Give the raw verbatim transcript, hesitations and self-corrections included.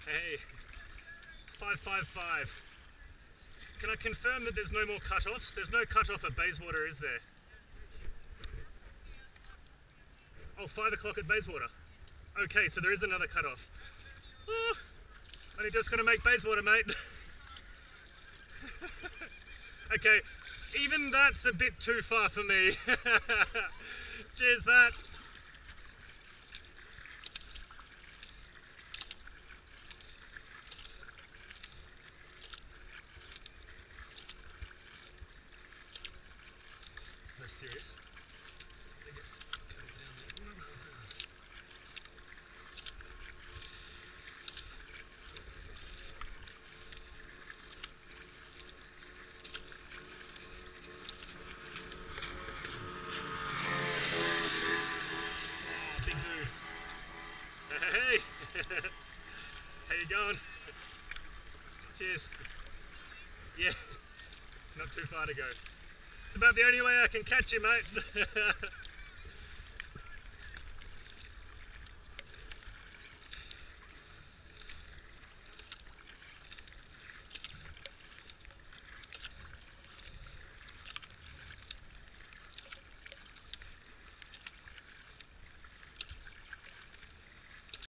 Hey, five five five. Can I confirm that there's no more cut-offs? There's no cut-off at Bayswater, is there? Oh, five o'clock at Bayswater. Okay, so there is another cut-off. Oh, only just gonna make Bayswater, mate. Okay, even that's a bit too far for me. Cheers, Pat. No, serious. Hey, how you going? Cheers. Yeah, not too far to go. It's about the only way I can catch you, mate.